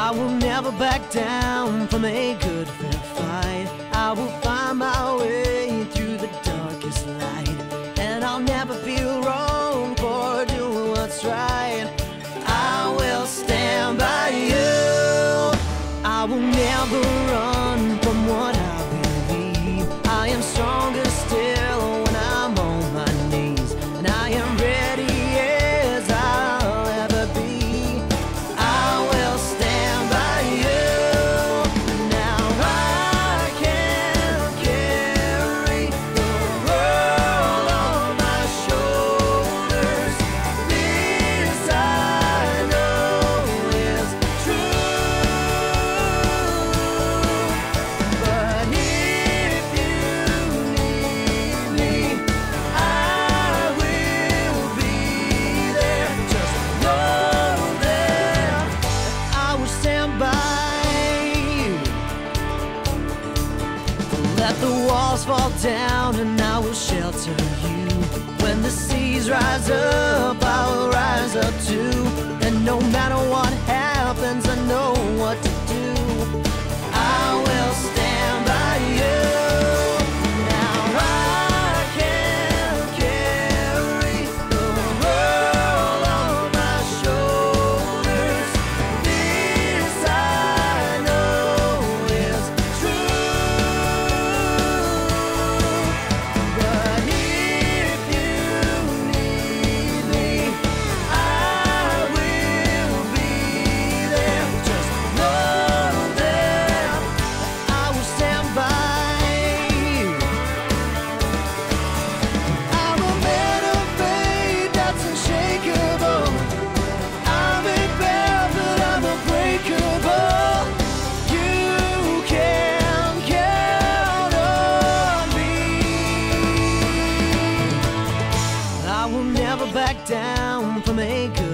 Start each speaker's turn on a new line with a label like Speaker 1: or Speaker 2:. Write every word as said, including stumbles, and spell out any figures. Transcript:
Speaker 1: I will never back down from a good fair fight. I will find my way through the darkest light, and I'll never feel wrong for doing what's right. I will stand by you. I will never run from what I believe. I am stronger still when I'm on my knees, and I am ready as I'll ever be. I will stand by you. Now I can carry the world on my shoulders. This I know is true. But if you need me, I will be there. Just know that I will stand by you. Let the walls fall down and I will shelter you. When the seas rise up, I will rise up too. And no matter what happens, I know what to do. I will stand by you. Now I can carry the world on my shoulders. This I know is true. But if you need me, I will be there. Just know that I will stand by you. I'm a man of faith that's unshakable. I'm a bear, but I'm unbreakable. You can count on me. I will never back down from a good